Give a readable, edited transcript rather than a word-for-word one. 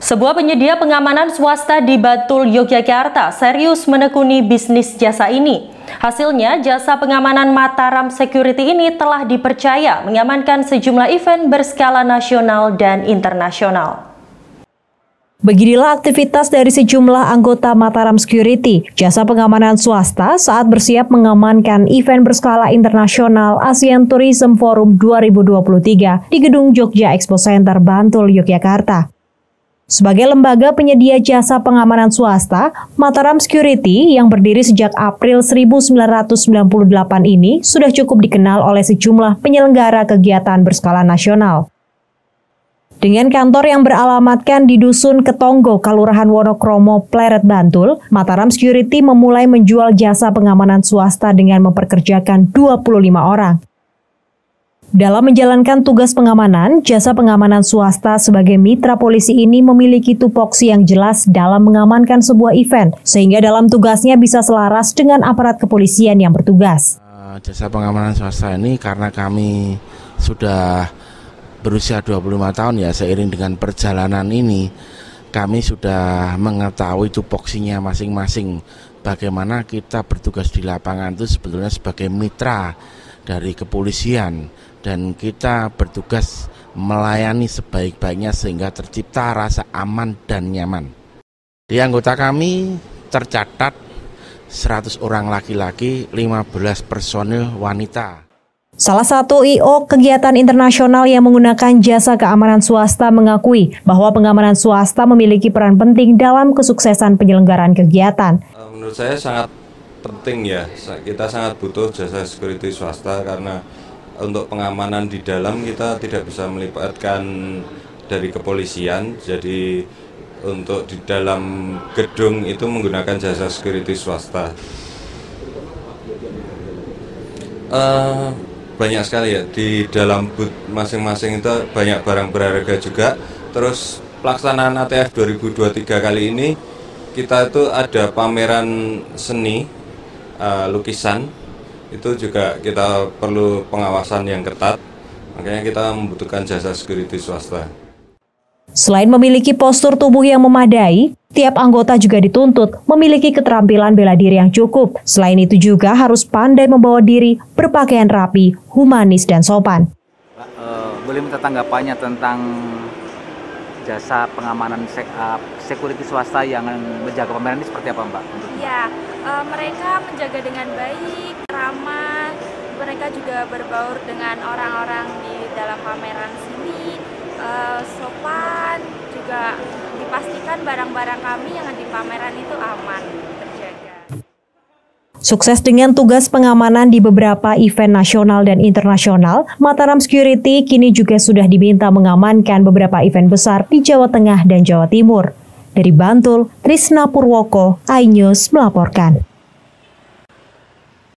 Sebuah penyedia pengamanan swasta di Bantul, Yogyakarta serius menekuni bisnis jasa ini. Hasilnya, jasa pengamanan Mataram Security ini telah dipercaya mengamankan sejumlah event berskala nasional dan internasional. Beginilah aktivitas dari sejumlah anggota Mataram Security, jasa pengamanan swasta saat bersiap mengamankan event berskala internasional ASEAN Tourism Forum 2023 di Gedung Jogja Expo Center, Bantul, Yogyakarta. Sebagai lembaga penyedia jasa pengamanan swasta, Mataram Security yang berdiri sejak April 1998 ini sudah cukup dikenal oleh sejumlah penyelenggara kegiatan berskala nasional. Dengan kantor yang beralamatkan di Dusun Ketonggo, Kelurahan Wonokromo, Pleret, Bantul, Mataram Security memulai menjual jasa pengamanan swasta dengan memperkerjakan 25 orang. Dalam menjalankan tugas pengamanan, jasa pengamanan swasta sebagai mitra polisi ini memiliki tupoksi yang jelas dalam mengamankan sebuah event, sehingga dalam tugasnya bisa selaras dengan aparat kepolisian yang bertugas. Jasa pengamanan swasta ini karena kami sudah berusia 25 tahun ya, seiring dengan perjalanan ini kami sudah mengetahui tupoksinya masing-masing. Bagaimana kita bertugas di lapangan itu sebetulnya sebagai mitra dari kepolisian, dan kita bertugas melayani sebaik-baiknya sehingga tercipta rasa aman dan nyaman. Di anggota kami tercatat 100 orang laki-laki, 15 personil wanita. Salah satu I.O. kegiatan internasional yang menggunakan jasa keamanan swasta mengakui bahwa pengamanan swasta memiliki peran penting dalam kesuksesan penyelenggaraan kegiatan. Menurut saya sangat penting ya, kita sangat butuh jasa security swasta karena untuk pengamanan di dalam kita tidak bisa melibatkan dari kepolisian, jadi untuk di dalam gedung itu menggunakan jasa security swasta. Banyak sekali ya, di dalam booth masing-masing itu banyak barang berharga juga. Terus pelaksanaan ATF 2023 kali ini kita itu ada pameran seni, lukisan, itu juga kita perlu pengawasan yang ketat, makanya kita membutuhkan jasa security swasta. Selain memiliki postur tubuh yang memadai, tiap anggota juga dituntut memiliki keterampilan bela diri yang cukup. Selain itu juga harus pandai membawa diri, berpakaian rapi, humanis, dan sopan. Boleh minta tanggapannya tentang jasa pengamanan security swasta yang menjaga pameran ini seperti apa, Mbak? Ya, mereka menjaga dengan baik, ramah, mereka juga berbaur dengan orang-orang di dalam pameran sini, sopan, juga dipastikan barang-barang kami yang di pameran itu aman, terjaga. Sukses dengan tugas pengamanan di beberapa event nasional dan internasional, Mataram Security kini juga sudah diminta mengamankan beberapa event besar di Jawa Tengah dan Jawa Timur. Dari Bantul, Trisna Purwoko, iNews melaporkan.